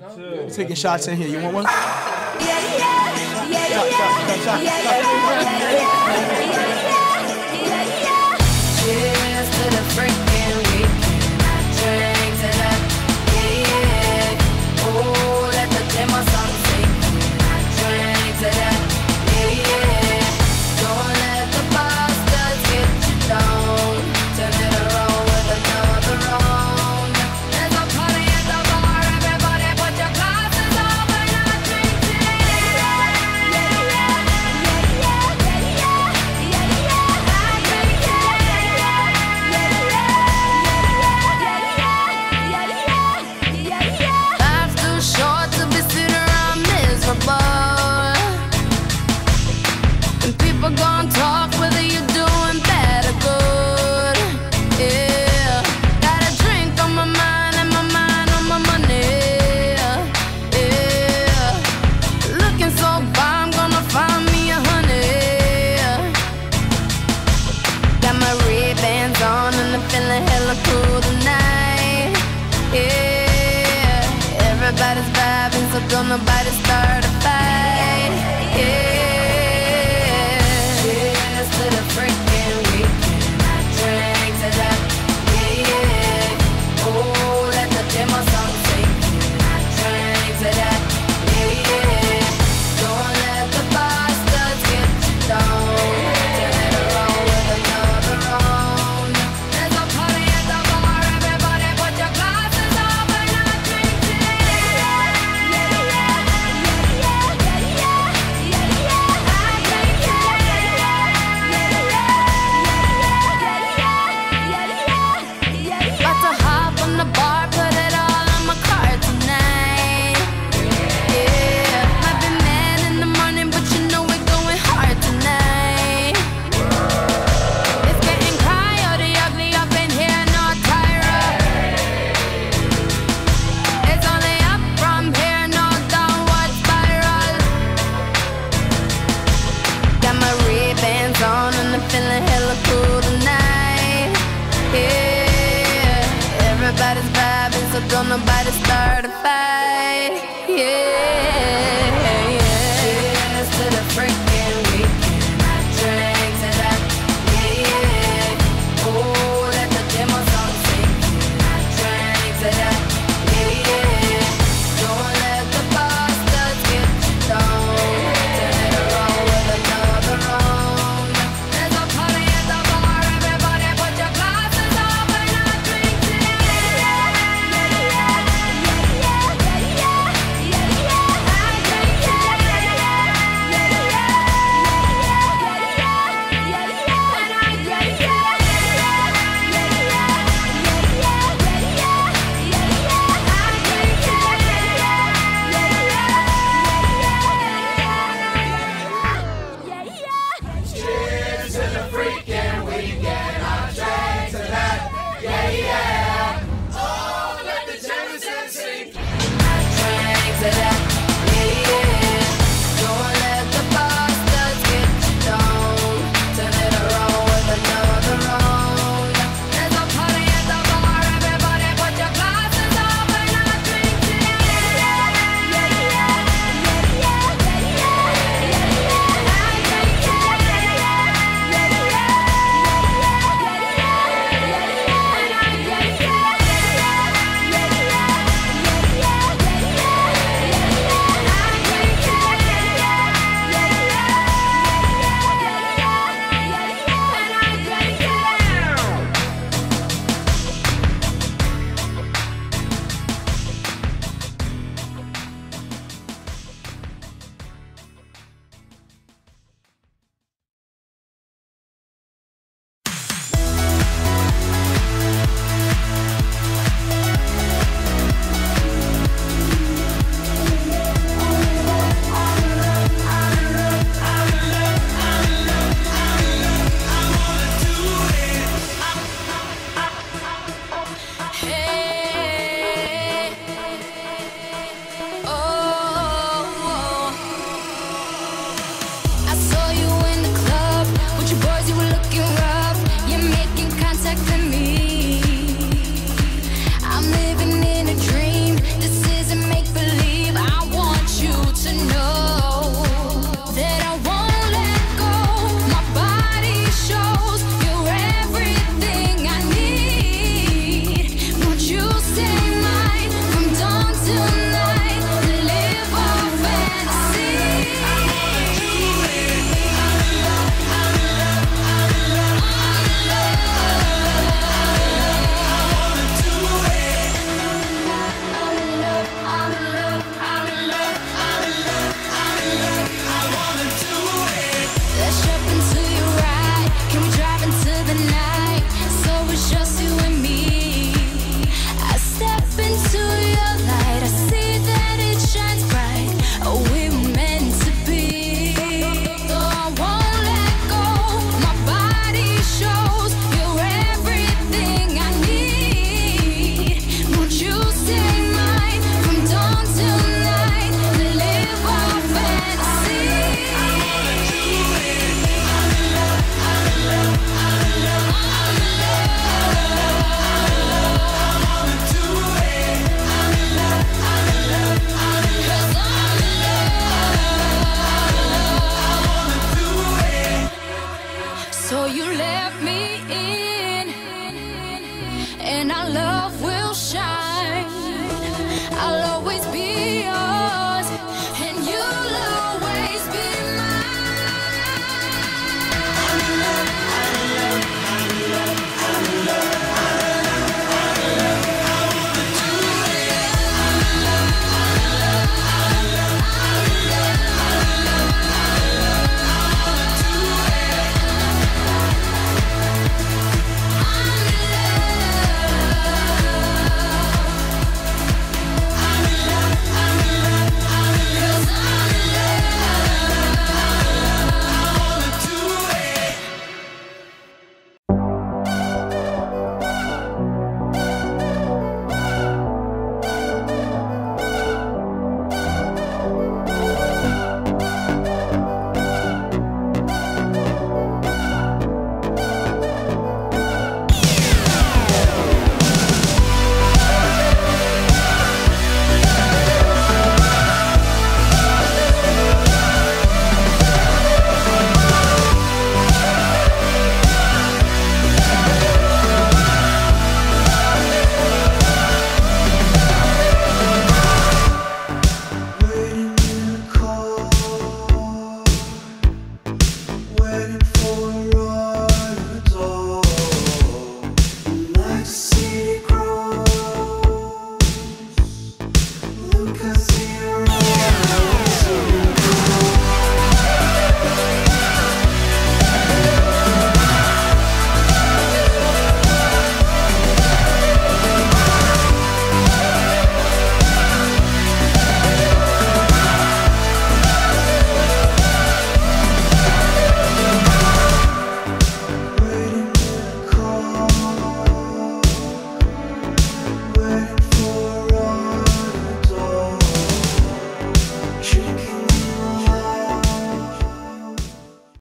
Taking shots in here. You want one? Cheers to the freaking weekend. I drink to that, yeah. Oh, let the demo song sing. I drink to that, yeah. Don't let the bastards get you down. Turn it around with another round. There's a party at the bar. Everybody put your glasses up and I drink to Life's too short to be sitting around miserable. And people gon' talk whether you're doing bad or good. Yeah, got a drink on my mind and my mind on my money. Yeah, looking so far, I'm gonna find me a honey. Got my Ray-Bans on and I'm feeling hella cool tonight. Yeah, everybody's vibing, so don't nobody start a fight. Yeah, cheers to the freaking weekend. I drink to that, yeah. Oh, let the demo song sing. I drink to that, yeah. Don't let the bastards get you down. Turn it around with another round. There's a party at the bar. Everybody put your glasses up and I drink to About to hop on the bar, put it all on my card tonight. Yeah, might be mad in the morning, but you know we're going hard tonight. It's getting coyote ugly up in here, no Tyra. It's only up from here, no downward spiral. Got my Ray-Bans on and I'm feeling hella cool tonight. Yeah, everybody's vibing, so don't nobody start a fight. Yeah.